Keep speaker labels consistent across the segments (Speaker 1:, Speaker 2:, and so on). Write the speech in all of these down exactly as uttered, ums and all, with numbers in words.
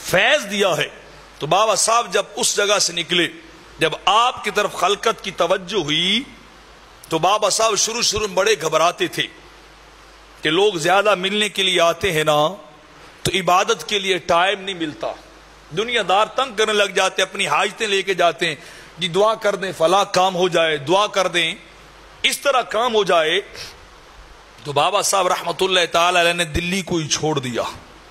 Speaker 1: فیض دیا ہے. تو بابا صاحب جب اس جگہ سے نکلے، جب آپ کی طرف خلقت کی توجہ ہوئی تو بابا صاحب شروع شروع میں بڑے گھبراتے تھے کہ لوگ زیادہ ملنے کے لیے آتے ہیں نا تو عبادت کے لیے ٹائم نہیں ملتا. دنیا دار تنگ کرنے لگ جاتے، اپنی حاجتیں لے کے جاتے ہیں، جی دعا کر دیں فلاں کام ہو جائے، دعا کر دیں اس طرح کام ہو جائے. تو بابا صاحب رحمت اللہ تعالی علیہ نے دلی کو ہی چھوڑ دیا.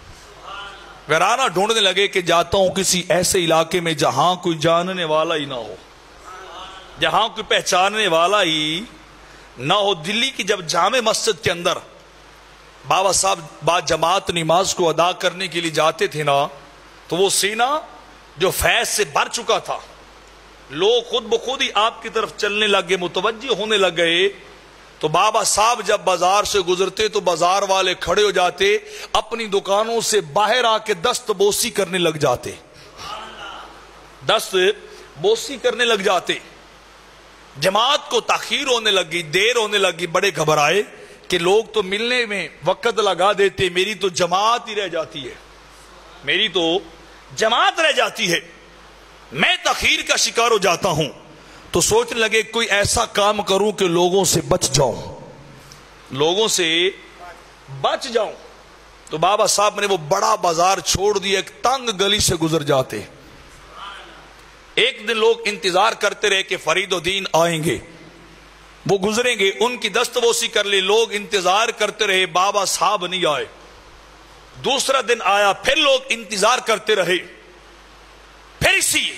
Speaker 1: ویرانہ ڈھونڈنے لگے کہ جاتا ہوں کسی ایسے علاقے میں جہاں کوئی جاننے والا ہی نہ ہو، جہاں کوئی پہچاننے والا ہی نہ ہو. دلی کی جب جامع مسجد کے اندر بابا صاحب با جماعت نماز کو ادا کرنے کے لیے جاتے تھے نا تو وہ سینہ جو فیض سے بھر چکا تھا، لوگ خود بخود ہی آپ کی طرف چلنے لگے، متوجہ ہونے لگ گئے. تو بابا صاحب جب بازار سے گزرتے تو بازار والے کھڑے ہو جاتے، اپنی دکانوں سے باہر آ کے دست بوسی کرنے لگ جاتے، دست بوسی کرنے لگ جاتے. جماعت کو تاخیر ہونے لگی، دیر ہونے لگی. بڑے گھبرائے کہ لوگ تو ملنے میں وقت لگا دیتے، میری تو جماعت ہی رہ جاتی ہے، میری تو جماعت رہ جاتی ہے، میں تاخیر کا شکار ہو جاتا ہوں. تو سوچنے لگے کوئی ایسا کام کروں کہ لوگوں سے بچ جاؤں، لوگوں سے بچ جاؤں. تو بابا صاحب نے وہ بڑا بازار چھوڑ دیا، ایک تنگ گلی سے گزر جاتے. ایک دن لوگ انتظار کرتے رہے کہ فرید الدین آئیں گے، وہ گزریں گے، ان کی دستبوسی کر لی. لوگ انتظار کرتے رہے، بابا صاحب نہیں آئے. دوسرا دن آیا، پھر لوگ انتظار کرتے رہے. پھر اسی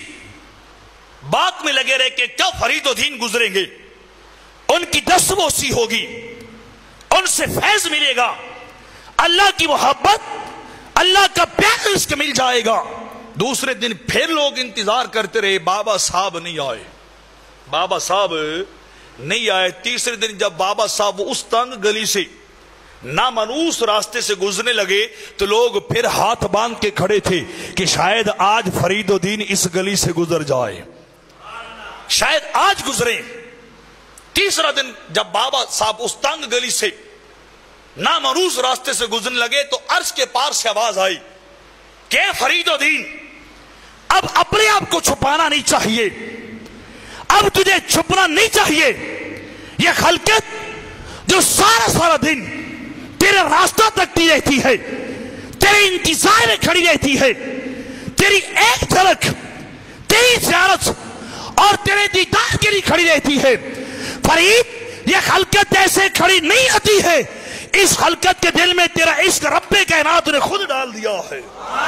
Speaker 1: بات میں لگے رہے کہ کب فرید الدین گزریں گے، ان کی دستبوسی ہوگی، ان سے فیض ملے گا، اللہ کی محبت، اللہ کا پیار اس کے مل جائے گا. دوسرے دن پھر لوگ انتظار کرتے رہے، بابا صاحب نہیں آئے، بابا صاحب نہیں آئے. تیسرے دن جب بابا صاحب اس تنگ گلی سے نامنوس راستے سے گزرنے لگے تو لوگ پھر ہاتھ باندھ کے کھڑے تھے کہ شاید آج فرید الدین اس گلی سے گزر جائے، شاید آج گزرے. تیسرا دن جب بابا صاحب اس تنگ گلی سے نامنوس راستے سے گزرنے لگے تو عرش کے پار سے آواز آئی کہ فرید الدین اب اپنے آپ کو چھپانا نہیں چاہیے، اب تجھے چھپنا نہیں چاہیے. یہ خلقت جو سارا سارا دن تیرے راستہ تکتی رہتی ہے، تیرے انتظار میں کھڑی رہتی ہے، تیری ایک جھلک، تیری زیارت اور تیرے دیدار کے لیے کھڑی رہتی ہے. فرید یہ خلقت ایسے کھڑی نہیں آتی ہے، اس خلقت کے دل میں تیرا عشق رب کائنات نے خود ڈال دیا ہے.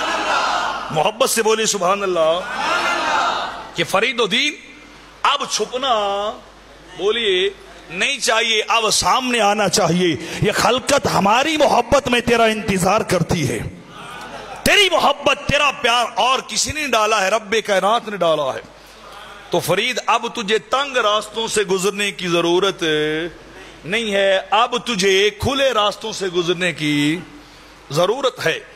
Speaker 1: محبت سے بولے سبحان اللہ. کہ فرید الدین اب چھپنا بولیے نہیں چاہیے، اب سامنے آنا چاہیے. یہ خلقت ہماری محبت میں تیرا انتظار کرتی ہے، تیری محبت، تیرا پیار اور کسی نے ڈالا ہے، رب کائنات نے ڈالا ہے. تو فرید اب تجھے تنگ راستوں سے گزرنے کی ضرورت نہیں ہے، اب تجھے کھلے راستوں سے گزرنے کی ضرورت ہے.